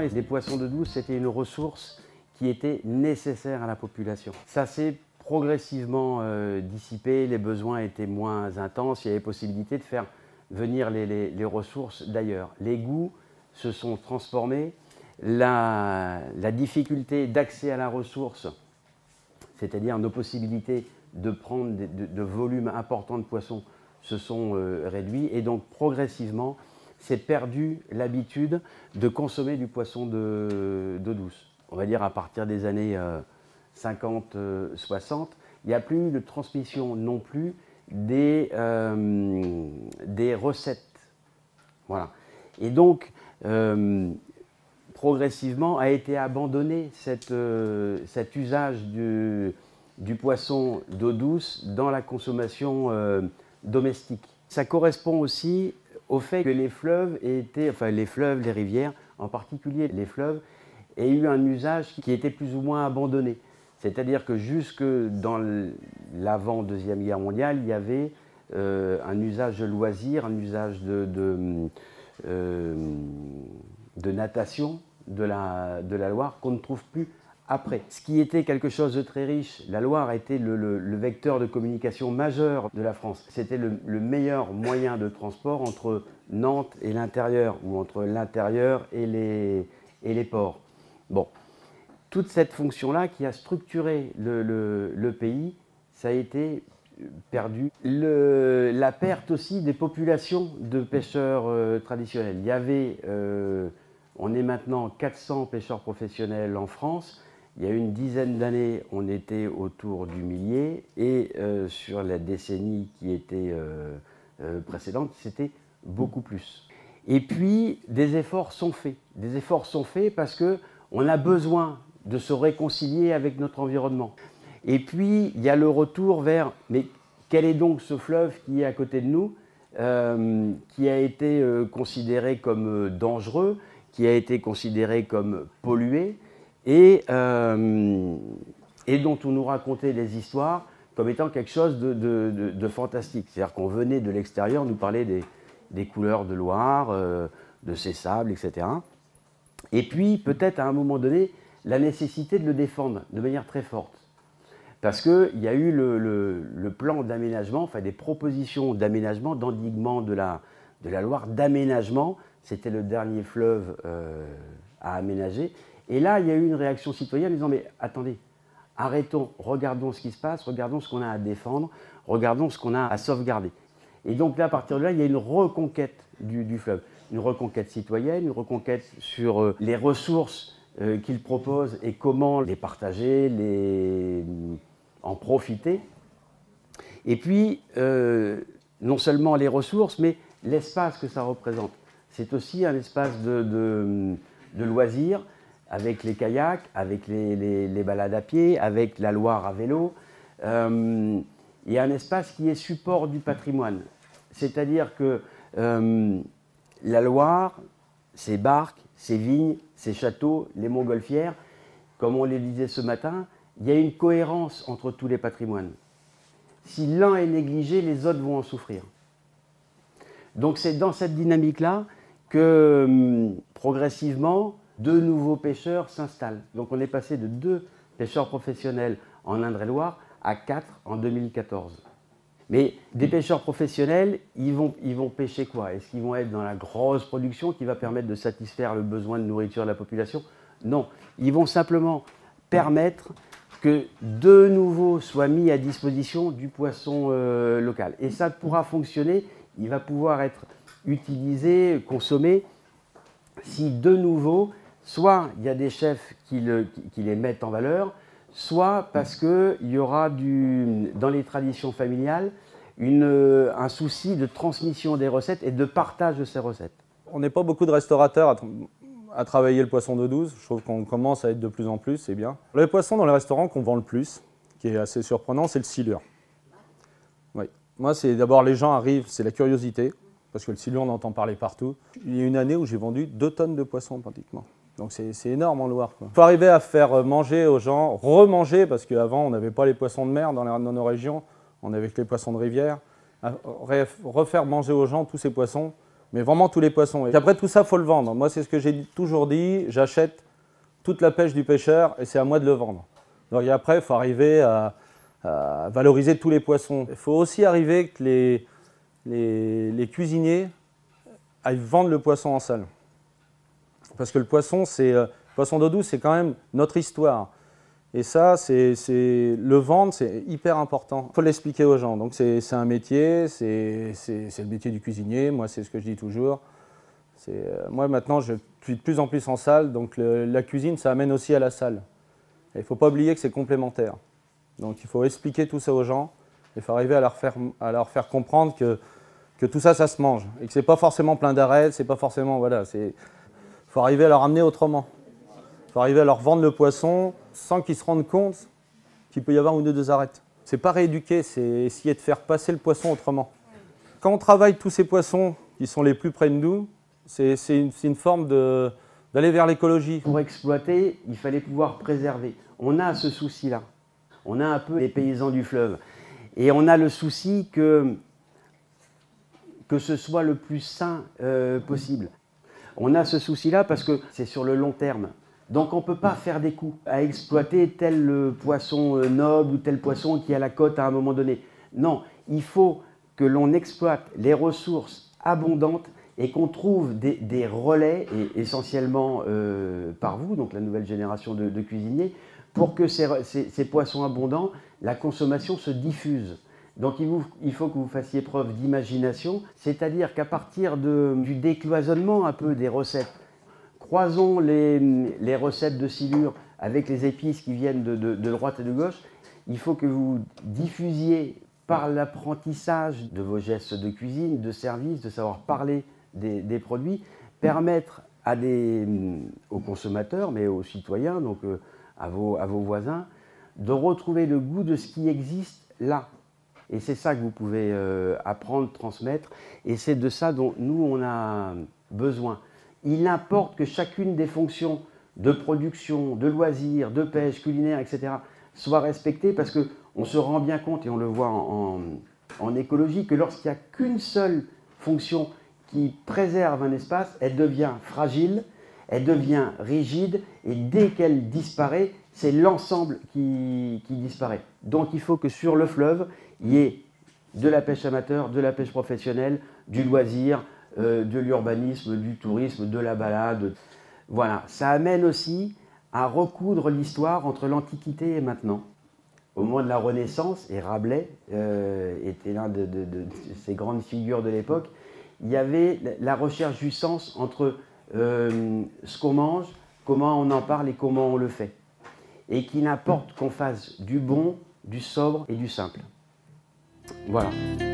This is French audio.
et les poissons d'eau douce, c'était une ressource qui était nécessaire à la population. Ça s'est progressivement dissipé, les besoins étaient moins intenses, il y avait possibilité de faire venir les ressources d'ailleurs. Les goûts se sont transformés, la difficulté d'accès à la ressource, c'est-à-dire nos possibilités de prendre de volumes importants de poissons, se sont réduits et donc progressivement, s'est perdu l'habitude de consommer du poisson d'eau douce. On va dire à partir des années 50-60, il n'y a plus de transmission non plus des recettes. Voilà. Et donc, progressivement a été abandonné cet usage du poisson d'eau douce dans la consommation domestique. Ça correspond aussi au fait que les fleuves les rivières, en particulier les fleuves, aient eu un usage qui était plus ou moins abandonné. C'est-à-dire que jusque dans l'avant Deuxième Guerre mondiale, il y avait un usage de loisir, un usage de natation de la Loire qu'on ne trouve plus après. Ce qui était quelque chose de très riche, la Loire a été le vecteur de communication majeur de la France. C'était le meilleur moyen de transport entre Nantes et l'intérieur, ou entre l'intérieur et les ports. Bon, toute cette fonction-là qui a structuré le pays, ça a été perdu. La perte aussi des populations de pêcheurs traditionnels. Il y avait, on est maintenant 400 pêcheurs professionnels en France. Il y a une dizaine d'années, on était autour du millier et sur la décennie qui était précédente, c'était beaucoup plus. Et puis, des efforts sont faits. Des efforts sont faits parce qu'on a besoin de se réconcilier avec notre environnement. Et puis, il y a le retour vers, mais quel est donc ce fleuve qui est à côté de nous, qui a été considéré comme dangereux, qui a été considéré comme pollué, et dont on nous racontait des histoires comme étant quelque chose de fantastique. C'est-à-dire qu'on venait de l'extérieur nous parler des couleurs de Loire, de ses sables, etc. Et puis, peut-être à un moment donné, la nécessité de le défendre de manière très forte. Parce qu'il y a eu le plan d'aménagement, enfin des propositions d'aménagement, d'endiguement de la Loire, d'aménagement. C'était le dernier fleuve à aménager. Et là, il y a eu une réaction citoyenne en disant « mais attendez, arrêtons, regardons ce qui se passe, regardons ce qu'on a à défendre, regardons ce qu'on a à sauvegarder ». Et donc là, à partir de là, il y a une reconquête du fleuve. Une reconquête citoyenne, une reconquête sur les ressources qu'il propose et comment les partager, en profiter. Et puis, non seulement les ressources, mais l'espace que ça représente. C'est aussi un espace de loisirs, avec les kayaks, avec les balades à pied, avec la Loire à vélo. Il y a un espace qui est support du patrimoine. C'est-à-dire que la Loire, ses barques, ses vignes, ses châteaux, les montgolfières, comme on les disait ce matin, il y a une cohérence entre tous les patrimoines. Si l'un est négligé, les autres vont en souffrir. Donc c'est dans cette dynamique-là que progressivement, de nouveaux pêcheurs s'installent. Donc on est passé de 2 pêcheurs professionnels en Indre-et-Loire à 4 en 2014. Mais des pêcheurs professionnels, ils vont pêcher quoi? Est-ce qu'ils vont être dans la grosse production qui va permettre de satisfaire le besoin de nourriture de la population? Non, ils vont simplement permettre que de nouveau soit mis à disposition du poisson local. Et ça pourra fonctionner, il va pouvoir être utilisé, consommé, si de nouveau, soit il y a des chefs qui les mettent en valeur, soit parce qu'il y aura dans les traditions familiales un souci de transmission des recettes et de partage de ces recettes. On n'est pas beaucoup de restaurateurs à travailler le poisson d'eau douce. Je trouve qu'on commence à être de plus en plus, c'est bien. Le poisson dans les restaurants qu'on vend le plus, qui est assez surprenant, c'est le silure. Oui. Moi, c'est d'abord les gens arrivent, c'est la curiosité, parce que le silure, on entend parler partout. Il y a une année où j'ai vendu 2 tonnes de poisson pratiquement. Donc c'est énorme en Loire. Il faut arriver à faire manger aux gens, remanger, parce qu'avant on n'avait pas les poissons de mer dans nos régions, on avait que les poissons de rivière. Refaire manger aux gens tous ces poissons, Mais vraiment tous les poissons. Et après tout ça, il faut le vendre. Moi, c'est ce que j'ai toujours dit, j'achète toute la pêche du pêcheur et c'est à moi de le vendre. Donc après, il faut arriver à valoriser tous les poissons. Il faut aussi arriver que les cuisiniers aillent vendre le poisson en salle. Parce que le poisson d'eau douce, c'est quand même notre histoire. Et ça, le vendre, c'est hyper important. Il faut l'expliquer aux gens. Donc c'est un métier, c'est le métier du cuisinier. Moi, c'est ce que je dis toujours. Moi, maintenant, je suis de plus en plus en salle. Donc la cuisine, ça amène aussi à la salle. Et il ne faut pas oublier que c'est complémentaire. Donc il faut expliquer tout ça aux gens. Il faut arriver à leur faire comprendre que tout ça, ça se mange. Et que ce n'est pas forcément plein d'arêtes, c'est pas forcément... Voilà, il faut arriver à leur amener autrement. Il faut arriver à leur vendre le poisson sans qu'ils se rendent compte qu'il peut y avoir une ou deux arêtes. Ce n'est pas rééduquer, c'est essayer de faire passer le poisson autrement. Quand on travaille tous ces poissons qui sont les plus près de nous, c'est une forme d'aller vers l'écologie. Pour exploiter, il fallait pouvoir préserver. On a ce souci-là. On a un peu les paysans du fleuve. Et on a le souci que ce soit le plus sain possible. On a ce souci-là parce que c'est sur le long terme. Donc on ne peut pas faire des coups à exploiter tel poisson noble ou tel poisson qui a la cote à un moment donné. Non, il faut que l'on exploite les ressources abondantes et qu'on trouve des relais, et essentiellement par vous, donc la nouvelle génération de cuisiniers, pour que ces poissons abondants, la consommation se diffuse. Donc il faut que vous fassiez preuve d'imagination, c'est-à-dire qu'à partir du décloisonnement un peu des recettes, croisons les recettes de silure avec les épices qui viennent de droite et de gauche. Il faut que vous diffusiez par l'apprentissage de vos gestes de cuisine, de service, de savoir parler des produits, permettre aux consommateurs, mais aux citoyens, donc à vos voisins, de retrouver le goût de ce qui existe là. Et c'est ça que vous pouvez apprendre, transmettre, et c'est de ça dont nous, on a besoin. Il importe que chacune des fonctions de production, de loisirs, de pêche, culinaire, etc., soit respectée parce qu'on se rend bien compte, et on le voit en écologie, que lorsqu'il n'y a qu'une seule fonction qui préserve un espace, elle devient fragile, elle devient rigide, et dès qu'elle disparaît, c'est l'ensemble qui disparaît. Donc il faut que sur le fleuve, il y ait de la pêche amateur, de la pêche professionnelle, du loisir, de l'urbanisme, du tourisme, de la balade. Voilà, ça amène aussi à recoudre l'histoire entre l'Antiquité et maintenant. Au moment de la Renaissance, et Rabelais était l'un de ces grandes figures de l'époque, il y avait la recherche du sens entre ce qu'on mange, comment on en parle et comment on le fait. Et qu'il n'importe qu'on fasse du bon, du sobre et du simple. Voilà.